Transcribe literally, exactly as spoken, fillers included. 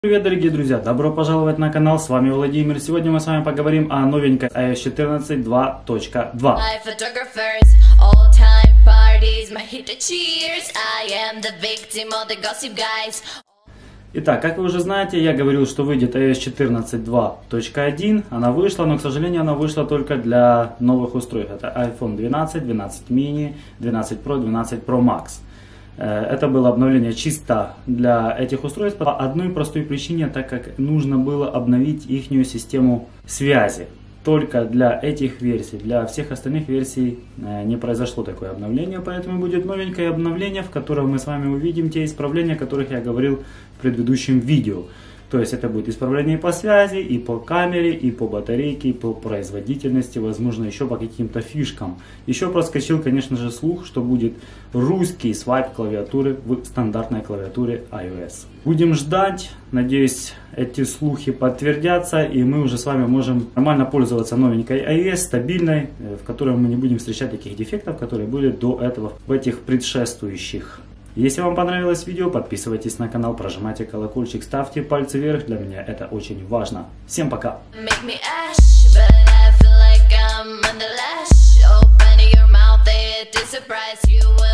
Привет, дорогие друзья! Добро пожаловать на канал, с вами Владимир. Сегодня мы с вами поговорим о новенькой ай о эс четырнадцать два точка два. Итак, как вы уже знаете, я говорил, что выйдет ай о эс четырнадцать два точка один. Она вышла, но, к сожалению, она вышла только для новых устройств. Это айфон двенадцать, двенадцать мини, двенадцать про, двенадцать про макс. Это было обновление чисто для этих устройств по одной простой причине, так как нужно было обновить их систему связи. Только для этих версий, для всех остальных версий не произошло такое обновление, поэтому будет новенькое обновление, в котором мы с вами увидим те исправления, о которых я говорил в предыдущем видео. То есть это будет исправление и по связи, и по камере, и по батарейке, и по производительности, возможно еще по каким-то фишкам. Еще проскочил, конечно же, слух, что будет русский свайп клавиатуры в стандартной клавиатуре iOS. Будем ждать, надеюсь, эти слухи подтвердятся, и мы уже с вами можем нормально пользоваться новенькой iOS, стабильной, в которой мы не будем встречать таких дефектов, которые были до этого в этих предшествующих. Если вам понравилось видео, подписывайтесь на канал, прожимайте колокольчик, ставьте пальцы вверх, для меня это очень важно. Всем пока! Surprise you.